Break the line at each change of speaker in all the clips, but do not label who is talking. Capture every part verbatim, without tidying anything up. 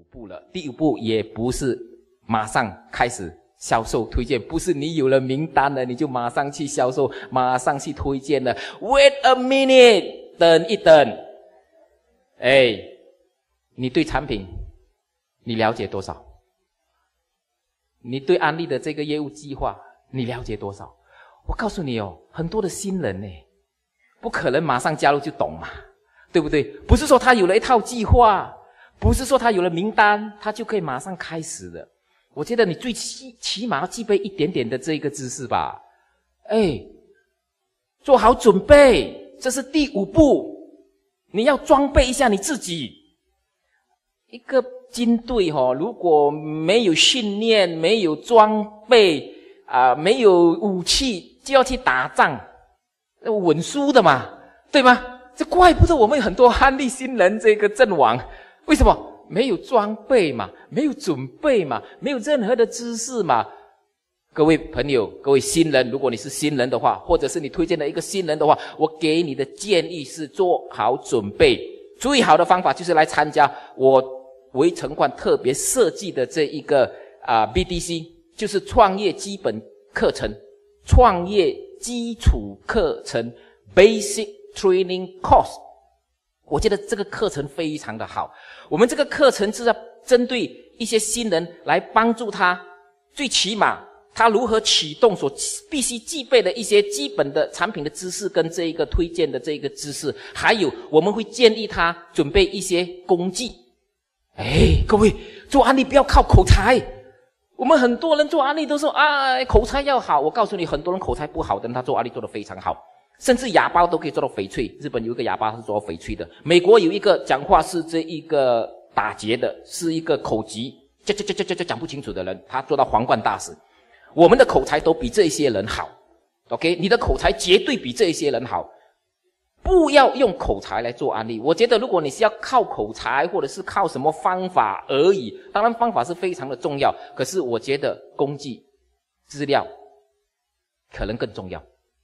步了。第五步也不是马上开始销售推荐，不是你有了名单了你就马上去销售，马上去推荐了。Wait a minute， 等一等。哎，你对产品你了解多少？你对安利的这个业务计划你了解多少？我告诉你哦，很多的新人呢，不可能马上加入就懂嘛，对不对？不是说他有了一套计划，不是说他有了名单他就可以马上开始的。我觉得你最起起码要具备一点点的这个知识吧。哎，做好准备，这是第五步。你要装备一下你自己。一个军队齁，如果没有训练，没有装备啊、呃，没有武器，就要去打仗，稳输的嘛，对吗？这怪不得我们很多安利新人这个阵亡，为什么？没有装备嘛，没有准备嘛，没有任何的知识嘛。各位朋友，各位新人，如果你是新人的话，或者是你推荐的一个新人的话，我给你的建议是做好准备。最好的方法就是来参加我微城管特别设计的这一个啊、呃、B D C， 就是创业基本课程，创业基础课程 Basic Training Course。我觉得这个课程非常的好。我们这个课程是要针对一些新人来帮助他，最起码他如何启动所必须具备的一些基本的产品的知识跟这一个推荐的这一个知识，还有我们会建议他准备一些工具。哎，各位做安利不要靠口才，我们很多人做安利都说啊口才要好，我告诉你很多人口才不好的人他做安利做得非常好，甚至哑巴都可以做到翡翠。日本有一个哑巴是做到翡翠的，美国有一个讲话是这一个打结的，是一个口疾这这这这这讲不清楚的人，他做到皇冠大使。我们的口才都比这些人好 OK， 你的口才绝对比这些人好。不要用口才来做安利。我觉得如果你是要靠口才或者是靠什么方法而已，当然方法是非常的重要，可是我觉得工具资料可能更重要。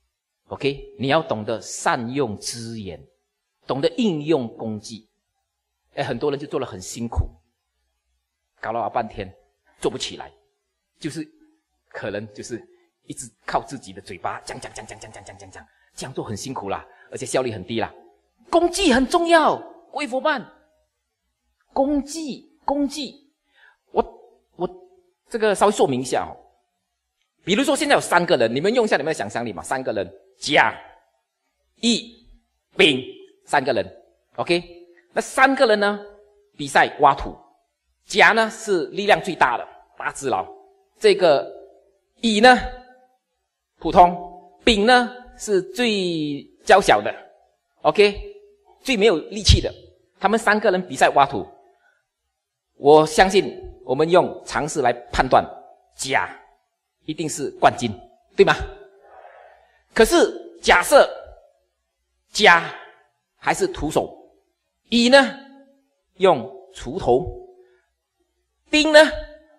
OK， 你要懂得善用资源，懂得应用工具。哎，很多人就做得很辛苦，搞了老半天做不起来，就是可能就是一直靠自己的嘴巴讲讲讲讲讲讲讲讲讲，这样做很辛苦啦，而且效率很低啦。工具很重要，各位伙伴，工具工具，我我这个稍微说明一下哦。比如说现在有三个人，你们用一下你们的想象力嘛，三个人，甲、乙、丙，三个人 ，OK， 那三个人呢比赛挖土，甲呢是力量最大的，大只佬，这个乙呢普通，丙呢是最娇小的 ，OK， 最没有力气的，他们三个人比赛挖土，我相信我们用常识来判断，甲一定是冠军，对吗？可是假设甲还是徒手，乙呢用锄头，丁呢，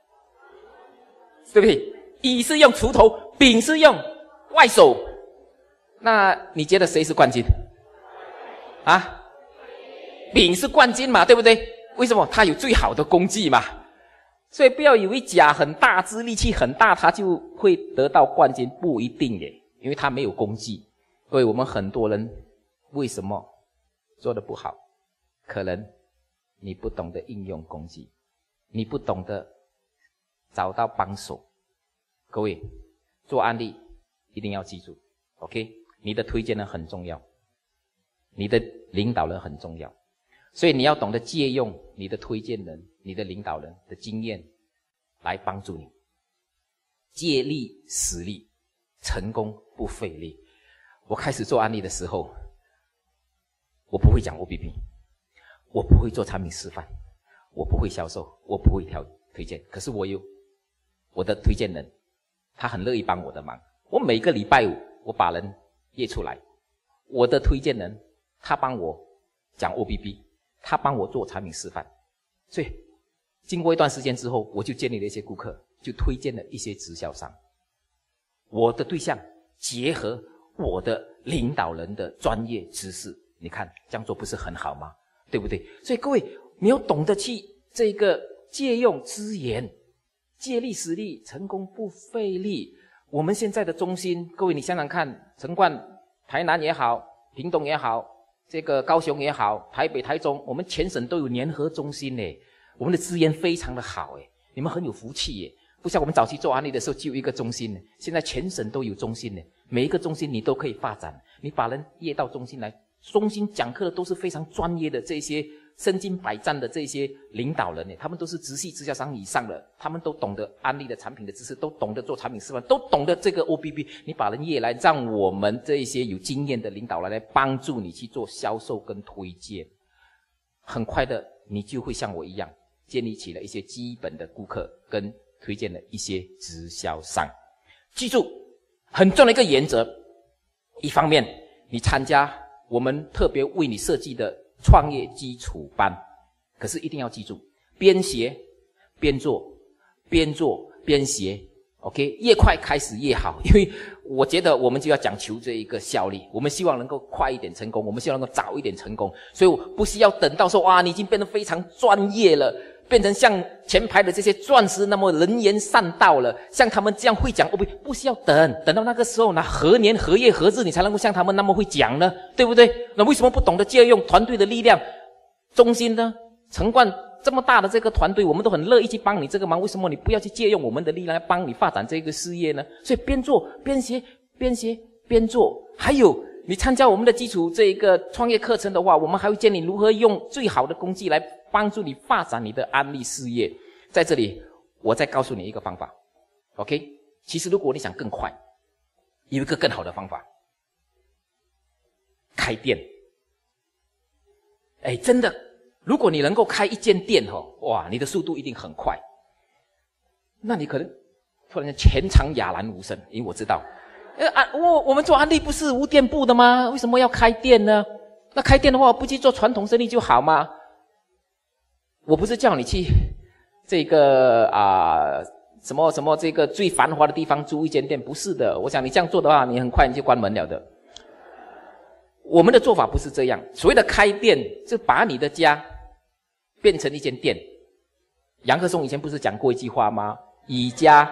对不对？乙是用锄头，丙是用外手，那你觉得谁是冠军？啊？丙是冠军嘛，对不对？为什么？他有最好的工具嘛。所以不要以为甲很大只，力气很大，他就会得到冠军，不一定耶，因为他没有工具。所以我们很多人为什么做得不好？可能你不懂得应用工具，你不懂得找到帮手。各位做案例一定要记住 OK， 你的推荐人很重要，你的领导人很重要，所以你要懂得借用你的推荐人、你的领导人的经验来帮助你，借力使力，成功不费力。我开始做案例的时候，我不会讲 O B P， 我不会做产品示范，我不会销售，我不会挑推荐，可是我有我的推荐人，他很乐意帮我的忙。我每个礼拜五我把人列出来，我的推荐人他帮我讲 O B P， 他帮我做产品示范。所以经过一段时间之后，我就建立了一些顾客，就推荐了一些直销商。我的对象结合我的领导人的专业知识，你看这样做不是很好吗？对不对？所以各位你要懂得去这个借用资源，借力使力，成功不费力。我们现在的中心，各位你想想看，陈冠、台南也好，屏东也好，这个高雄也好，台北、台中，我们全省都有联合中心呢。我们的资源非常的好诶，你们很有福气耶。不像我们早期做案例的时候只有一个中心呢，现在全省都有中心呢，每一个中心你都可以发展，你把人约到中心来，中心讲课的都是非常专业的这些身经百战的这些领导人呢，他们都是直系直销商以上的，他们都懂得安利的产品的知识，都懂得做产品示范，都懂得这个 O B B。你把人约来，让我们这些有经验的领导来来帮助你去做销售跟推荐，很快的你就会像我一样，建立起了一些基本的顾客跟推荐了一些直销商。记住很重要的一个原则，一方面你参加我们特别为你设计的创业基础班，可是一定要记住，边学边做，边做边学 OK， 越快开始越好，因为我觉得我们就要讲求这一个效率，我们希望能够快一点成功，我们希望能够早一点成功，所以我不需要等到说哇你已经变得非常专业了，变成像前排的这些钻石那么人言善道了，像他们这样会讲，哦不，不需要等，等到那个时候呢，何年何月何日你才能够像他们那么会讲呢？对不对？那为什么不懂得借用团队的力量？中心呢，陈冠这么大的这个团队，我们都很乐意去帮你这个忙，为什么你不要去借用我们的力量来帮你发展这个事业呢？所以边做边学，边学边做。还有你参加我们的基础这一个创业课程的话，我们还会教你如何用最好的工具来帮助你发展你的安利事业。在这里我再告诉你一个方法 OK， 其实如果你想更快，有一个更好的方法，开店。哎，真的，如果你能够开一间店哦，哇，你的速度一定很快。那你可能突然间全场哑然无声，因为我知道呃啊，我我们做安利不是无店铺的吗？为什么要开店呢？那开店的话不去做传统生意就好吗？我不是叫你去这个啊、呃、什么什么这个最繁华的地方租一间店，不是的。我想你这样做的话，你很快你就关门了的。我们的做法不是这样，所谓的开店，就把你的家变成一间店。杨克松以前不是讲过一句话吗？以家，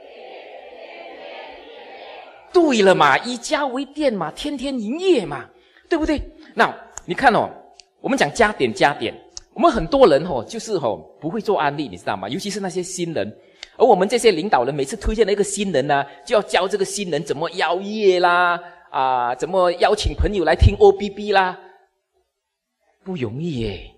对了嘛，以家为店嘛，天天营业嘛，对不对？那你看哦，我们讲加点加点。我们很多人哦，就是哦不会做安利，你知道吗？尤其是那些新人，而我们这些领导人每次推荐了一个新人呢，就要教这个新人怎么邀约啦，啊、呃，怎么邀请朋友来听 O B B 啦，不容易耶。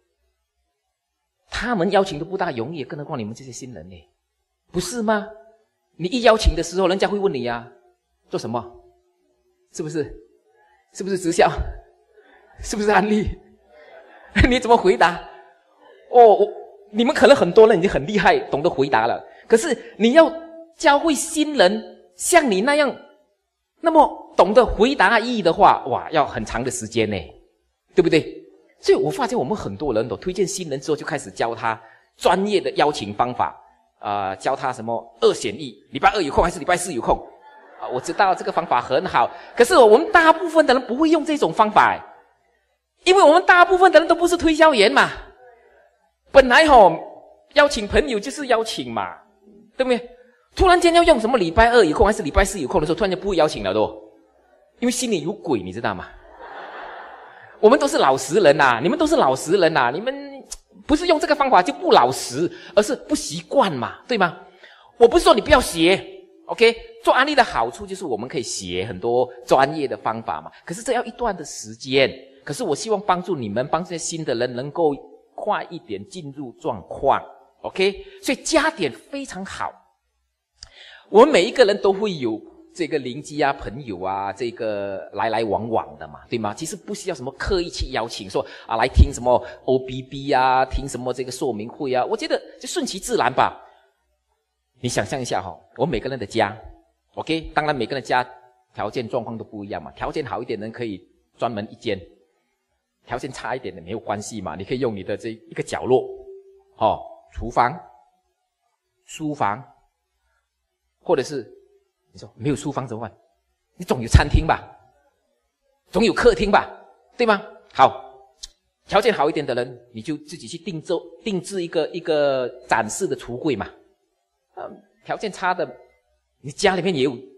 他们邀请都不大容易，更何况你们这些新人呢，不是吗？你一邀请的时候，人家会问你呀，做什么？是不是？是不是直销？是不是安利？你怎么回答？哦，我你们可能很多人已经很厉害，懂得回答了。可是你要教会新人像你那样，那么懂得回答意义的话，哇，要很长的时间呢，对不对？所以我发现我们很多人都推荐新人之后，就开始教他专业的邀请方法，啊、呃，教他什么二选一，礼拜二有空还是礼拜四有空？啊，我知道这个方法很好，可是我们大部分的人不会用这种方法。因为我们大部分的人都不是推销员嘛，本来吼、哦、邀请朋友就是邀请嘛，对不对？突然间要用什么礼拜二有空还是礼拜四有空的时候，突然间不会邀请了都，因为心里有鬼，你知道吗？我们都是老实人呐、啊，你们都是老实人呐、啊，你们不是用这个方法就不老实，而是不习惯嘛，对吗？我不是说你不要学 ，OK？ 做安利的好处就是我们可以学很多专业的方法嘛，可是这要一段的时间。可是我希望帮助你们，帮这些新的人能够快一点进入状况 ，OK？ 所以加点非常好。我们每一个人都会有这个邻居啊、朋友啊，这个来来往往的嘛，对吗？其实不需要什么刻意去邀请，说啊来听什么 O B B 啊，听什么这个说明会啊，我觉得就顺其自然吧。你想象一下哈、哦，我们每个人的家 ，OK？ 当然每个人的家条件状况都不一样嘛，条件好一点的人可以专门一间。条件差一点的没有关系嘛，你可以用你的这一个角落，哦，厨房、书房，或者是你说没有书房怎么办？你总有餐厅吧，总有客厅吧，对吗？好， 条件好一点的人，你就自己去定做定制一个一个展示的橱柜嘛。嗯，条件差的，你家里面也有，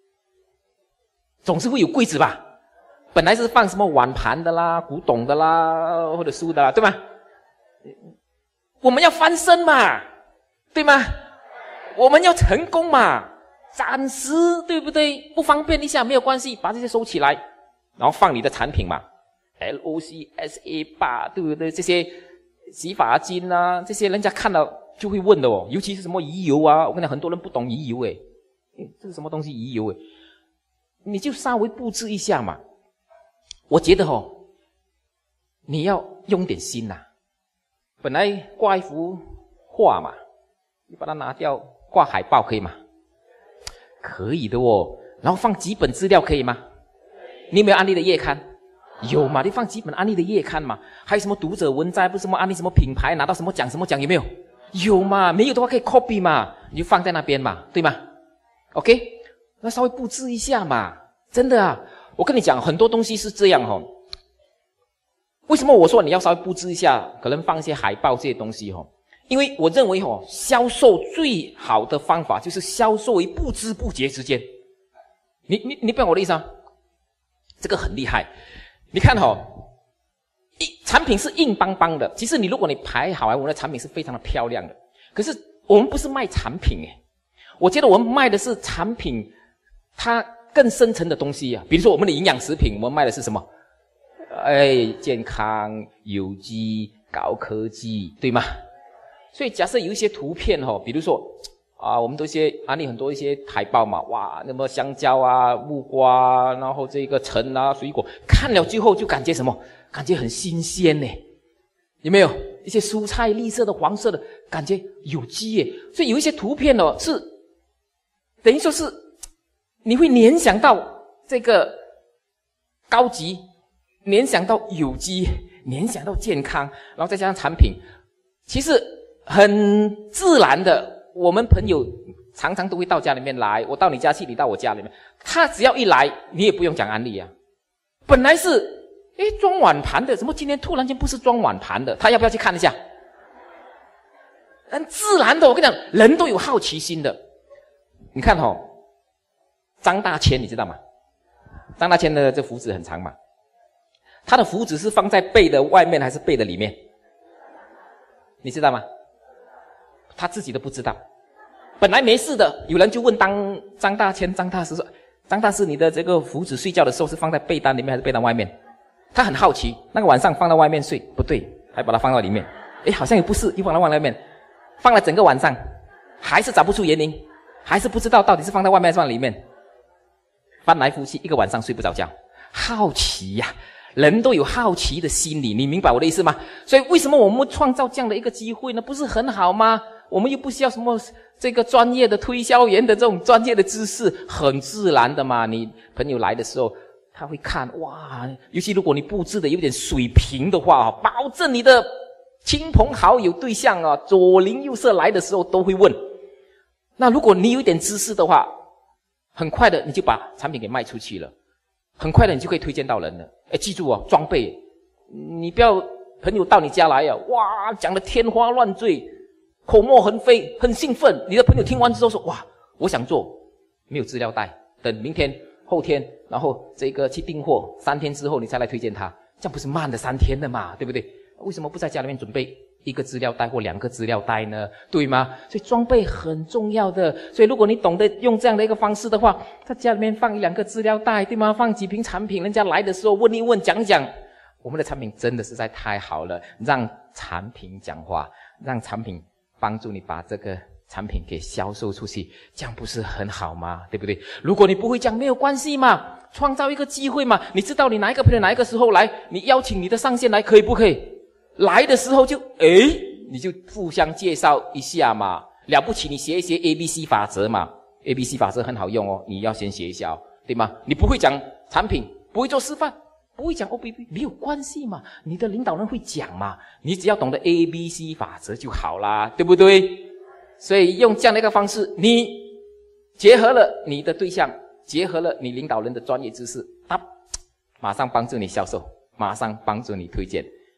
总是会有柜子吧？本来是放什么碗盘的啦、古董的啦，或者书的啦，对吗？我们要翻身嘛，对吗？我们要成功嘛，展示，对不对？不方便一下没有关系，把这些收起来，然后放你的产品嘛。L O C S A 八，对不对？这些洗发精啊，这些人家看了就会问的哦。尤其是什么鱼油啊，我跟你讲，很多人不懂鱼油诶，这是什么东西鱼油诶？你就稍微布置一下嘛。我觉得哦，你要用点心呐、啊。本来挂一幅画嘛，你把它拿掉，挂海报可以吗？可以的哦。然后放几本资料可以吗？你有没有安利的月刊？有嘛？你放几本安利的月刊嘛？还有什么读者文摘，不是什么安利什么品牌拿到什么奖什么奖有没有？有嘛？没有的话可以 copy 嘛，你就放在那边嘛，对吗 ？OK， 那稍微布置一下嘛，真的啊！我跟你讲，很多东西是这样哦。为什么我说你要稍微布置一下，可能放一些海报这些东西哦？因为我认为哦，销售最好的方法就是销售于不知不觉之间。你你你不懂我的意思啊？这个很厉害。你看哦，一产品是硬邦邦的，其实你如果你排好来，我们的产品是非常的漂亮的。可是我们不是卖产品诶，我觉得我们卖的是产品，它更深层的东西啊。比如说我们的营养食品，我们卖的是什么？哎，健康、有机、高科技，对吗？所以假设有一些图片哦，比如说啊，我们都一些安利很多一些海报嘛，哇，那么香蕉啊、木瓜，然后这个橙啊、水果，看了之后就感觉什么？感觉很新鲜呢，有没有？一些蔬菜，绿色的、黄色的，感觉有机耶。所以有一些图片哦，是等于说是你会联想到这个高级，联想到有机，联想到健康，然后再加上产品，其实很自然的。我们朋友常常都会到家里面来，我到你家去，你到我家里面，他只要一来，你也不用讲安利啊。本来是诶装碗盘的，怎么今天突然间不是装碗盘的？他要不要去看一下？很自然的，我跟你讲，人都有好奇心的。你看哦，张大千你知道吗？张大千的这胡子很长嘛，他的胡子是放在背的外面还是背的里面？你知道吗？他自己都不知道。本来没事的，有人就问当张大千、张大师说：“张大师，你的这个胡子睡觉的时候是放在被单里面还是被单外面？”他很好奇，那个晚上放到外面睡，不对，还把它放到里面。诶，好像也不是，又放到外面，放了整个晚上，还是找不出原因，还是不知道到底是放在外面还是放在里面。翻来覆去，一个晚上睡不着觉，好奇呀、啊，人都有好奇的心理，你明白我的意思吗？所以为什么我们创造这样的一个机会呢？不是很好吗？我们又不需要什么这个专业的推销员的这种专业的知识，很自然的嘛。你朋友来的时候，他会看哇，尤其如果你布置的有点水平的话，保证你的亲朋好友对象啊，左邻右舍来的时候都会问。那如果你有一点知识的话，很快的你就把产品给卖出去了，很快的你就可以推荐到人了。哎，记住哦，装备，你不要朋友到你家来啊，哇，讲得天花乱坠，口沫横飞，很兴奋。你的朋友听完之后说：“哇，我想做，没有资料袋，等明天、后天，然后这个去订货，三天之后你再来推荐他，这样不是慢了三天的嘛，对不对？为什么不在家里面准备一个资料袋或两个资料袋呢？对吗？所以装备很重要的。所以如果你懂得用这样的一个方式的话，在家里面放一两个资料袋，对吗？放几瓶产品，人家来的时候问一问，讲讲。我们的产品真的实在太好了，让产品讲话，让产品帮助你把这个产品给销售出去，这样不是很好吗？对不对？如果你不会讲，没有关系嘛，创造一个机会嘛。你知道你哪一个朋友哪一个时候来，你邀请你的上线来，可以不可以？来的时候就诶，你就互相介绍一下嘛。了不起，你学一学 A B C 法则嘛 ，A B C 法则很好用哦，你要先学一下哦，对吗？你不会讲产品，不会做示范，不会讲 O B B， 没有关系嘛，你的领导人会讲嘛，你只要懂得 A B C 法则就好啦，对不对？所以用这样的一个方式，你结合了你的对象，结合了你领导人的专业知识，他马上帮助你销售，马上帮助你推荐。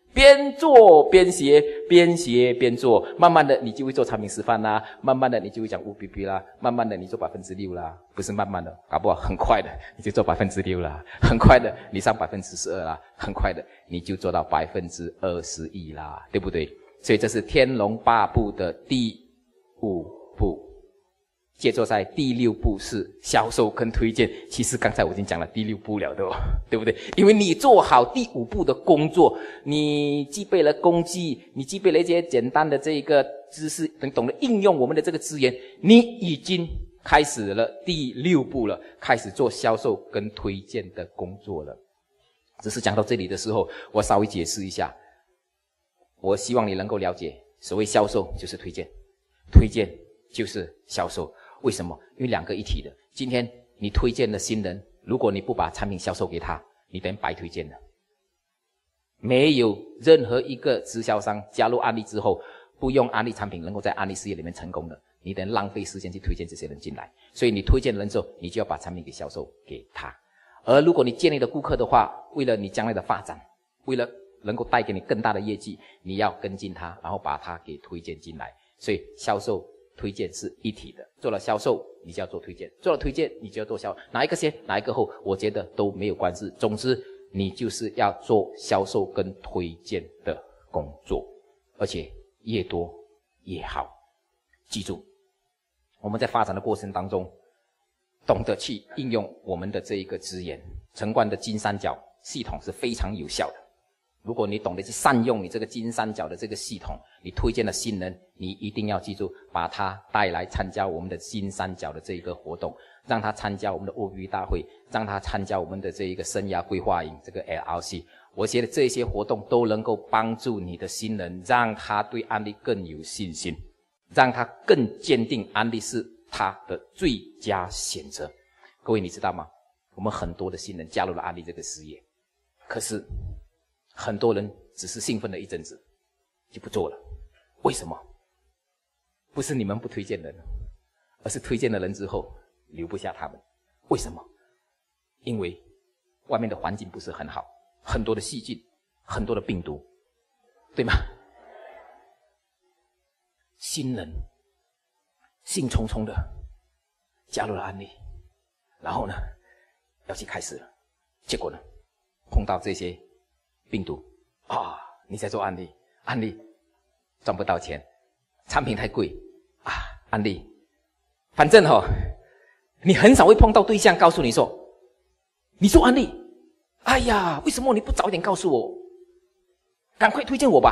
边做边学，边学边做，慢慢的你就会做产品示范啦，慢慢的你就会讲 U B B 啦，慢慢的你做百分之六啦，不是慢慢的，搞不好很快的你就做百分之六啦，很快的你上百分之十二啦，很快的你就做到百分之二十一啦，对不对？所以这是天龙八部的第五步。接着在第六步是销售跟推荐，其实刚才我已经讲了第六步了的哦，对不对？因为你做好第五步的工作，你具备了工具，你具备了一些简单的这个知识，你懂得应用我们的这个资源，你已经开始了第六步了，开始做销售跟推荐的工作了。只是讲到这里的时候，我稍微解释一下，我希望你能够了解，所谓销售就是推荐，推荐就是销售。为什么？因为两个一体的。今天你推荐了新人，如果你不把产品销售给他，你等于白推荐了。没有任何一个直销商加入安利之后，不用安利产品能够在安利事业里面成功的，你等于浪费时间去推荐这些人进来。所以你推荐人之后，你就要把产品给销售给他。而如果你建立了顾客的话，为了你将来的发展，为了能够带给你更大的业绩，你要跟进他，然后把他给推荐进来。所以销售推荐是一体的，做了销售你就要做推荐，做了推荐你就要做销售，哪一个先哪一个后我觉得都没有关系，总之你就是要做销售跟推荐的工作，而且越多越好。记住，我们在发展的过程当中懂得去应用我们的这一个资源，成冠的金三角系统是非常有效的。如果你懂得去善用你这个金三角的这个系统，你推荐了新人，你一定要记住把他带来参加我们的金三角的这一个活动，让他参加我们的 O B B 大会，让他参加我们的这一个生涯规划营，这个 L R C。 我觉得这些活动都能够帮助你的新人，让他对安利更有信心，让他更坚定安利是他的最佳选择。各位你知道吗？我们很多的新人加入了安利这个事业，可是很多人只是兴奋了一阵子就不做了。为什么？不是你们不推荐人，而是推荐了人之后留不下他们。为什么？因为外面的环境不是很好，很多的细菌，很多的病毒，对吗？新人兴冲冲的加入了安利，然后呢要去开始了，结果呢碰到这些病毒啊！你在做安利，安利赚不到钱，产品太贵啊！安利，反正哦，你很少会碰到对象告诉你说，你做安利，哎呀，为什么你不早一点告诉我？赶快推荐我吧！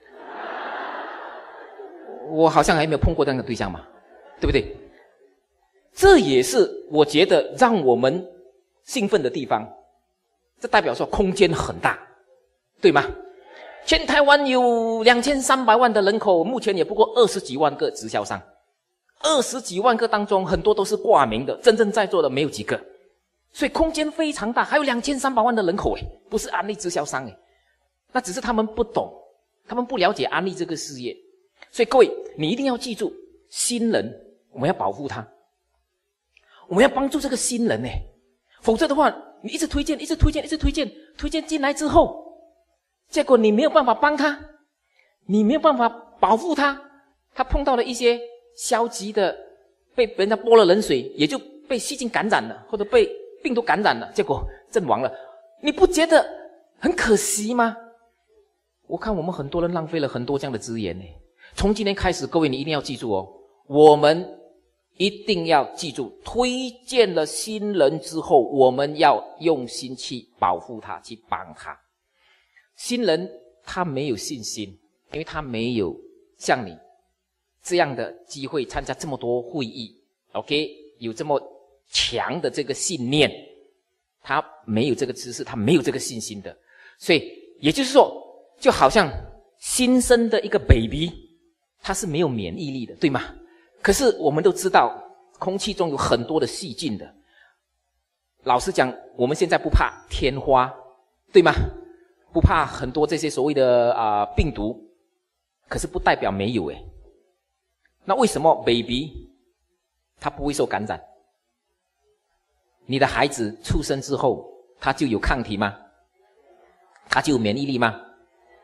我好像还没有碰过这样的对象嘛，对不对？这也是我觉得让我们兴奋的地方。这代表说空间很大，对吗？全台湾有两千三百万的人口，目前也不过二十几万个直销商，二十几万个当中很多都是挂名的，真正在做的没有几个，所以空间非常大。还有两千三百万的人口诶，不是安利直销商诶，那只是他们不懂，他们不了解安利这个事业。所以各位你一定要记住，新人我们要保护他，我们要帮助这个新人诶，否则的话你一直推荐一直推荐一直推荐推荐进来之后，结果你没有办法帮他，你没有办法保护他，他碰到了一些消极的，被人家泼了冷水，也就被细菌感染了，或者被病毒感染了，结果阵亡了，你不觉得很可惜吗？我看我们很多人浪费了很多这样的资源呢。从今天开始，各位你一定要记住哦，我们一定要记住，推荐了新人之后，我们要用心去保护他，去帮他。新人他没有信心，因为他没有像你这样的机会参加这么多会议 OK， 有这么强的这个信念，他没有这个知识，他没有这个信心的。所以也就是说，就好像新生的一个 baby， 他是没有免疫力的，对吗？可是我们都知道空气中有很多的细菌的，老实讲我们现在不怕天花，对吗？不怕很多这些所谓的、呃、病毒，可是不代表没有诶。那为什么 baby 他不会受感染？你的孩子出生之后他就有抗体吗？他就有免疫力吗？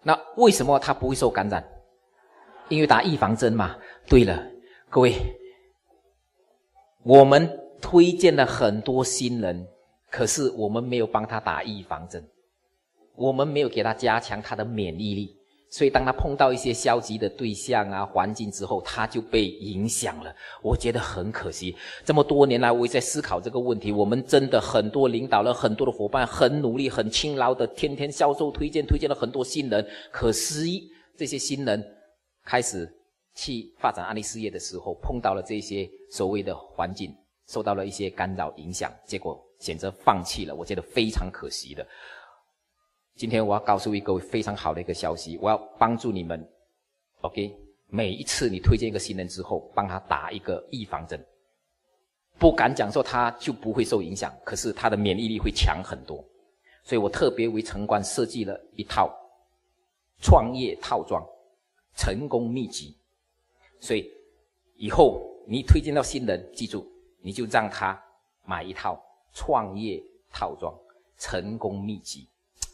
那为什么他不会受感染？因为打预防针嘛。对了，各位，我们推荐了很多新人，可是我们没有帮他打预防针，我们没有给他加强他的免疫力，所以当他碰到一些消极的对象啊、环境之后，他就被影响了。我觉得很可惜。这么多年来，我也在思考这个问题。我们真的很多领导人、很多的伙伴很努力、很勤劳的，天天销售、推荐、推荐了很多新人。可惜这些新人开始去发展案例事业的时候，碰到了这些所谓的环境，受到了一些干扰影响，结果选择放弃了。我觉得非常可惜的。今天我要告诉一个非常好的一个消息，我要帮助你们 OK， 每一次你推荐一个新人之后，帮他打一个预防针。不敢讲说他就不会受影响，可是他的免疫力会强很多。所以我特别为城关设计了一套创业套装成功秘籍。所以以后你推荐到新人，记住你就让他买一套创业套装成功秘籍。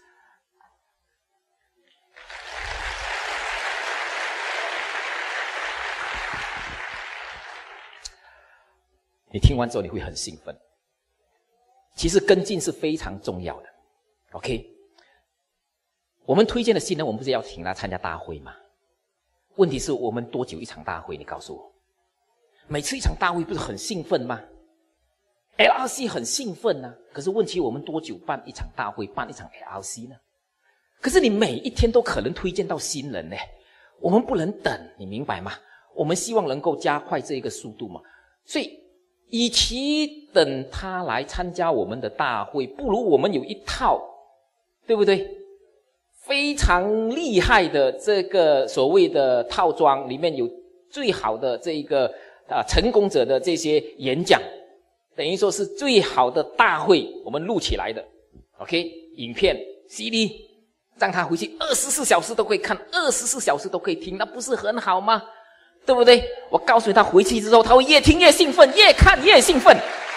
你听完之后你会很兴奋。其实跟进是非常重要的 OK， 我们推荐的新人，我们不是要请他参加大会吗？问题是我们多久一场大会？你告诉我，每次一场大会不是很兴奋吗？ L R C 很兴奋啊，可是问题我们多久办一场大会，办一场 L R C 呢？可是你每一天都可能推荐到新人呢，我们不能等，你明白吗？我们希望能够加快这个速度嘛。所以与其等他来参加我们的大会，不如我们有一套，对不对？非常厉害的这个所谓的套装，里面有最好的这个啊成功者的这些演讲，等于说是最好的大会，我们录起来的 OK， 影片 C D， 让他回去二十四小时都可以看，二十四小时都可以听，那不是很好吗？对不对？我告诉你，他回去之后，他会越听越兴奋，越看越兴奋。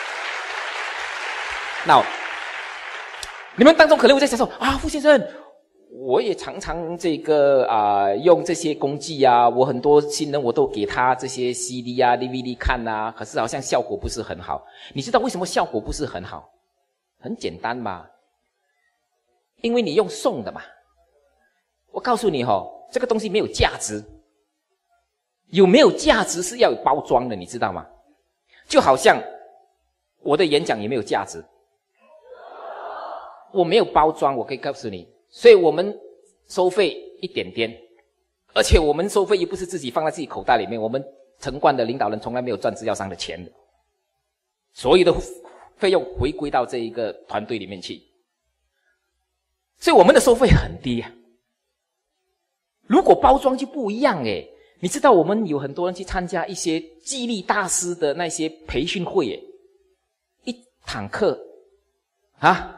那你们当中可能会在想说啊，傅先生，我也常常这个啊、呃、用这些工具啊，我很多新人我都给他这些 C D 啊 D V D 看啊，可是好像效果不是很好。你知道为什么效果不是很好？很简单嘛，因为你用送的嘛。我告诉你哦，这个东西没有价值。有没有价值是要有包装的，你知道吗？就好像我的演讲也没有价值，我没有包装，我可以告诉你，所以我们收费一点点，而且我们收费又不是自己放在自己口袋里面，我们城关的领导人从来没有赚制药商的钱的，所有的费用回归到这一个团队里面去，所以我们的收费很低啊。如果包装就不一样诶。你知道我们有很多人去参加一些激励大师的那些培训会耶，一堂课啊，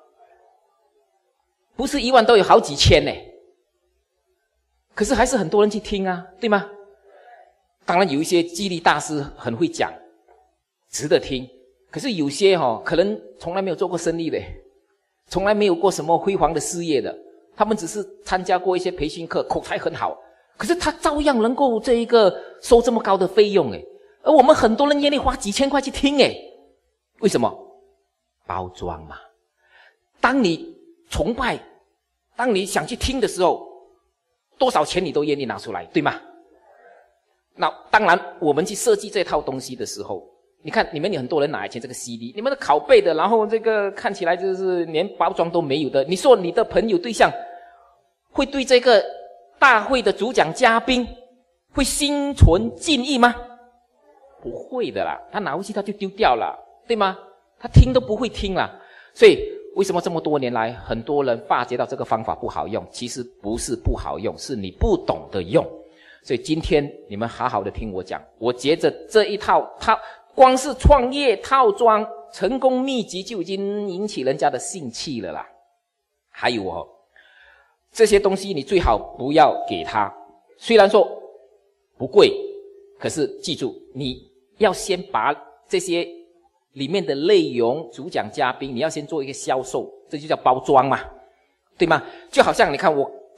不是一万都有好几千呢，可是还是很多人去听啊，对吗？当然有一些激励大师很会讲，值得听，可是有些哦，可能从来没有做过生意的，从来没有过什么辉煌的事业的，他们只是参加过一些培训课，口才很好。可是他照样能够这一个收这么高的费用诶，而我们很多人愿意花几千块去听诶，为什么？包装嘛。当你崇拜，当你想去听的时候，多少钱你都愿意拿出来，对吗？那当然，我们去设计这套东西的时候，你看你们有很多人拿以前这个 C D， 你们的拷贝的，然后这个看起来就是连包装都没有的，你说你的朋友对象会对这个大会的主讲嘉宾会心存敬意吗？不会的啦，他拿回去他就丢掉了，对吗？他听都不会听啦。所以为什么这么多年来很多人发觉到这个方法不好用？其实不是不好用，是你不懂得用。所以今天你们好好的听我讲，我觉着这一套套光是创业套装成功秘籍就已经引起人家的兴趣了啦。还有哦，这些东西你最好不要给他，虽然说不贵，可是记住你要先把这些里面的内容，主讲嘉宾你要先做一个销售，这就叫包装嘛，对吗？就好像你看我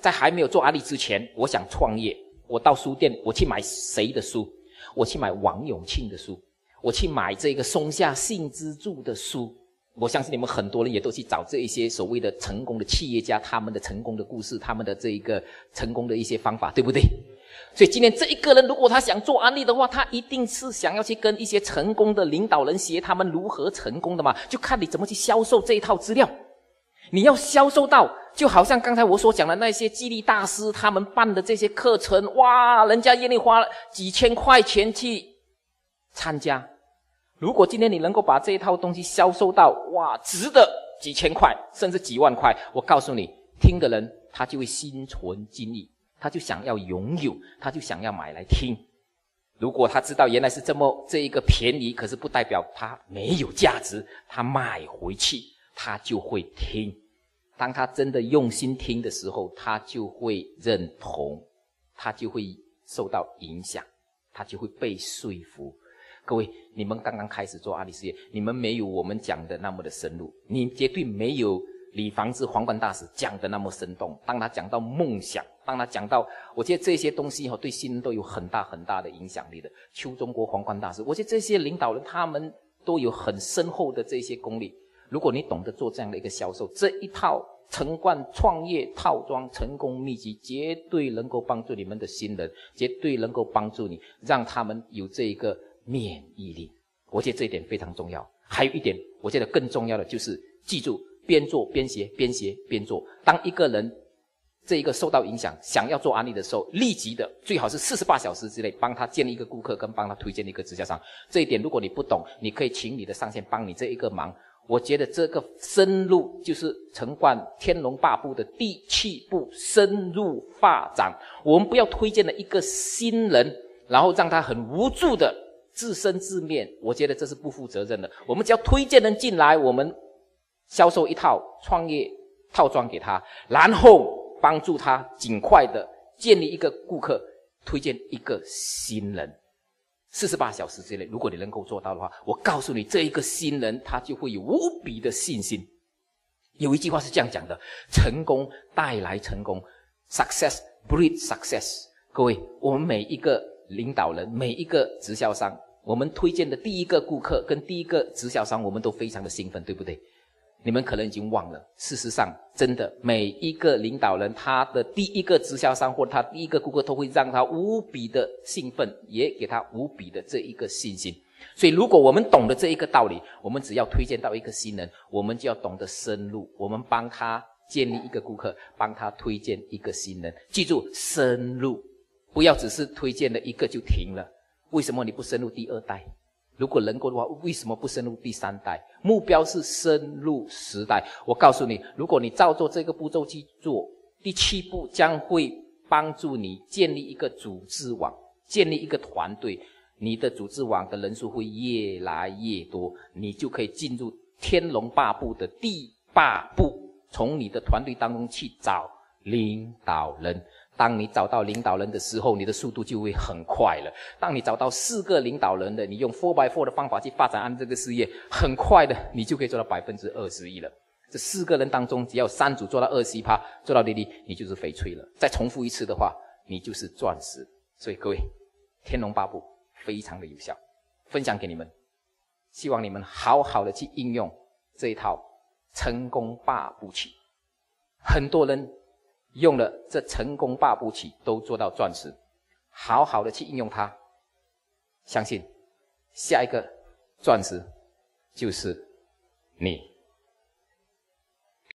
在还没有做安利之前，我想创业，我到书店，我去买谁的书？我去买王永庆的书，我去买这个松下幸之助的书。我相信你们很多人也都去找这一些所谓的成功的企业家，他们的成功的故事，他们的这一个成功的一些方法，对不对？所以今天这一个人如果他想做安利的话，他一定是想要去跟一些成功的领导人学他们如何成功的嘛，就看你怎么去销售这一套资料。你要销售到就好像刚才我所讲的那些激励大师他们办的这些课程，哇，人家愿意花几千块钱去参加。如果今天你能够把这一套东西销售到，哇，值得几千块甚至几万块，我告诉你，听的人他就会心存敬意，他就想要拥有，他就想要买来听。如果他知道原来是这么这一个便宜，可是不代表他没有价值，他买回去他就会听。当他真的用心听的时候，他就会认同，他就会受到影响，他就会被说服。各位，你们刚刚开始做安利事业，你们没有我们讲的那么的深入，你绝对没有李房之皇冠大使讲的那么生动。当他讲到梦想，当他讲到，我觉得这些东西对新人都有很大很大的影响力的。邱中国皇冠大使，我觉得这些领导人他们都有很深厚的这些功力。如果你懂得做这样的一个销售，这一套成冠创业套装成功秘籍绝对能够帮助你们的新人，绝对能够帮助你让他们有这一个免疫力。我觉得这一点非常重要。还有一点我觉得更重要的就是记住，边做边学，边学边做。当一个人这一个受到影响想要做安利的时候，立即的最好是四十八小时之内帮他建立一个顾客跟帮他推荐一个直销商。这一点如果你不懂，你可以请你的上线帮你这一个忙。我觉得这个深入就是陈冠天龙八部的第七步，深入发展。我们不要推荐了一个新人，然后让他很无助的自生自灭，我觉得这是不负责任的。我们只要推荐人进来，我们销售一套创业套装给他，然后帮助他尽快的建立一个顾客，推荐一个新人。四十八小时之内，如果你能够做到的话，我告诉你，这一个新人他就会有无比的信心。有一句话是这样讲的，成功带来成功， success breeds success。 各位，我们每一个领导人，每一个直销商，我们推荐的第一个顾客跟第一个直销商，我们都非常的兴奋，对不对？你们可能已经忘了，事实上真的每一个领导人，他的第一个直销商或他第一个顾客都会让他无比的兴奋，也给他无比的这一个信心。所以如果我们懂得这一个道理，我们只要推荐到一个新人，我们就要懂得深入，我们帮他建立一个顾客，帮他推荐一个新人。记住，深入，不要只是推荐了一个就停了。为什么你不深入第二代？如果能够的话，为什么不深入第三代？目标是深入十代。我告诉你，如果你照做这个步骤去做，第七步将会帮助你建立一个组织网，建立一个团队，你的组织网的人数会越来越多，你就可以进入天龙八部的第八步，从你的团队当中去找领导人。当你找到领导人的时候，你的速度就会很快了。当你找到四个领导人的，你用 four by four 的方法去发展安这个事业，很快的你就可以做到 百分之二十一 了。这四个人当中，只要三组做到 百分之二十一， 做到利利，你就是翡翠了。再重复一次的话，你就是钻石。所以各位，天龙八部非常的有效，分享给你们，希望你们好好的去应用这一套成功八部曲。很多人用了这成功八部曲都做到钻石，好好的去应用它，相信下一个钻石就是你。